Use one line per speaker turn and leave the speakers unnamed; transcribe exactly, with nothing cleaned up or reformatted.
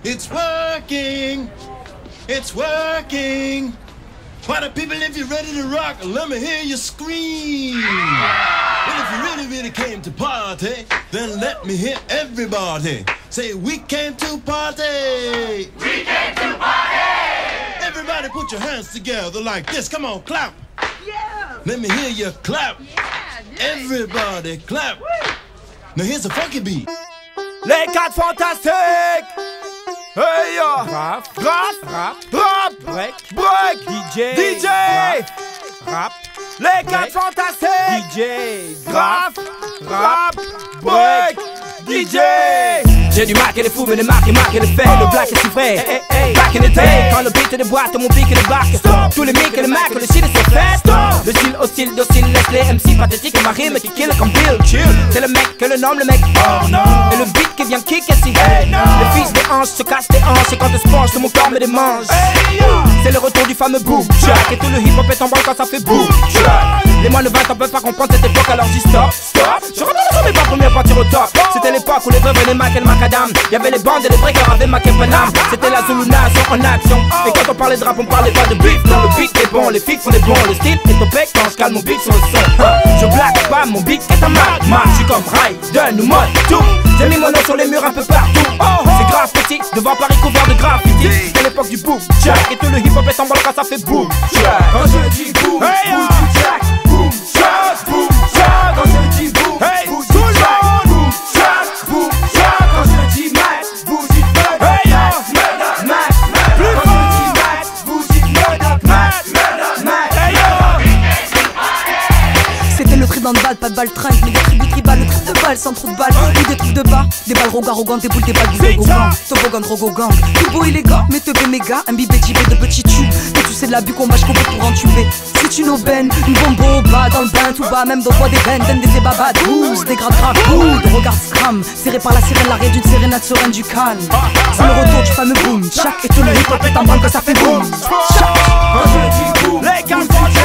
It's working. It's working. Party people, if you're ready to rock, let me hear you scream. Well, if you really, really came to party, then let me hear everybody say, we came to party.
We came to party.
Everybody put your hands together like this. Come on, clap.
Yeah.
Let me hear you clap.
Yeah.
Everybody clap.
Woo.
Now here's a funky beat.
Les quatre fantastiques. Hey yo. Rap, rap, rap, rap, break, break, D J, D J, rap, les quatre fantastiques, D J, rap, rap, break, D J. J'ai du Mac et les fous, mais les marques et marques et les faits. Le black est si vrai, hey, hey, back in the day. Quand le beat est des boîtes, mon pic et les barques. Tous les mics et les macs, le shit est fait. Le style hostile, docile, laisse les M C pathétiques et ma rime qui kill comme Bill. Chill, c'est le mec que le nomme le mec. Oh non. Et le beat qui vient kick et si hey, no. Les fils des hanches se cassent des hanches. Et quand je penche, tout mon corps me démange. Hey, c'est le retour du fameux boom jack. Et tout le hip hop est en branle quand ça fait boom jack. Les moins de vingt ans peuvent pas comprendre cette époque, alors je dis stop, stop. Je retourne sur mes pas premiers partir au top. C'était l'époque où les vrais venaient mac et le macadam. Y'avait les bandes et les breakers avaient mac et Panam. C'était la Zulu Nation en action. Et quand on parlait de rap, on parlait pas de beef. Non, le beat est bon, les fixes sont des bons. Le style est au bec quand je calme mon beat sur le son. Je blague pas, mon beat est un mag. Mag, je suis comme Raiden ou mode tout. J'ai mis mon nom sur les murs un peu partout. C'est grave petit, devant Paris couvert de graffiti. C'était l'époque du boom jack. Et tout le hip hop est en branle quand ça fait boom jack. Quand je dis boom, hey, boom jack, boom jack, boom jack. Quand je dis boom, hey, boom jack, boom jack, boom jack. Quand je dis mac, vous dites murder, hey, murder, mac, mac. Quand je dis mac, vous dites murder, mac, murder, mac. Hey,
c'était le trip dans le bal, pas de balle train. Mais des tribus tribales, le trip de balle sans trou de balle. Ou des trucs de bas, des balles rogarogantes, des boules, des balles du Gogan. Toboggan, Rogogan, tout beau il est gars, mais te bé méga. Un bibé jibé de petits tubes. Et tu sais de la bu qu'on mâche qu'on peut pour entuber. C'est une aubaine, une bombe au bas, dans le bain tout bas, même dans le bois des veines, donne des ébabas douces, des grades graves, coudes. Regarde Scram, serré par la sirène, l'arrêt d'une sérénade sereine du calme. C'est le retour du fameux boom, chaque et tout le hip hop est en bande que ça fait boom. Chaque,
quand je dis boom, les gars